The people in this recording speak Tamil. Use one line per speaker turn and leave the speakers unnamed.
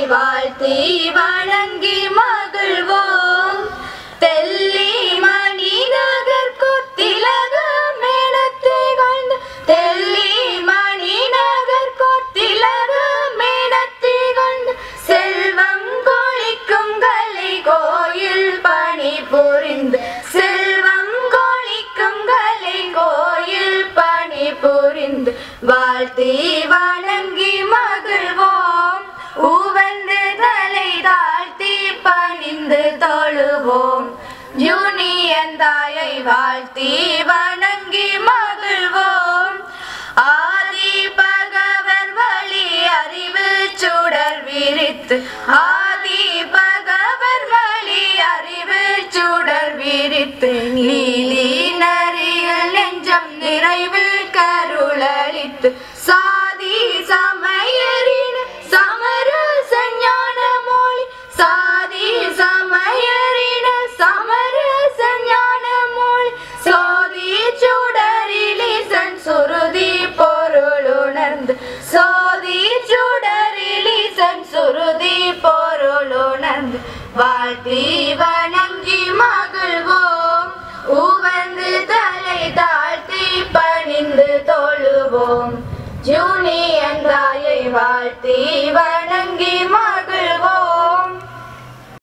வாழ்த்தி வணங்கி மகிழ்வோம். தெல்லி மணி நகர் கொத்திலக மேடத்திகழ்ந்து தெல்லி மணி நகர் கொத்திலக மேடத்திகழ்ந்து செல்வம் கொழிக்கும் கலை கோயில் பணி புரிந்து செல்வம் கொழிக்கும் கலை கோயில் பணி புரிந்து வாழ்த்தி வணங்கி மகிழ்வோம். உவந்து தலை தாழ்த்தி பணிந்து தொழுவோம். யூனியன் தாயை வாழ்த்தி வணங்கி மகிழ்வோம். ஆதி பகவர் வழி அறிவு சுடர் விரித்து ஆதி பகவர் வழி அறிவு சுடர் விரித்து நீலி நரியில் நெஞ்சம் நிறைவு கருளளித்து சாதி சமயரின் சமரச ஞான மொழி சாதி சமயரின் சமரச ஞான மொழி சோதி சுடரிலிசன் சுருதி பொருளுணர்ந்து சோதி சுடரிலிசன் சுருதி பொருளுணர்ந்து வாழ்த்தி வணங்கி மகிழ்வோம். உவந்து தலை தாழ்த்தி பணிந்து தொழுவோம். யூனியன் தாயை வாழ்த்தி வணங்கி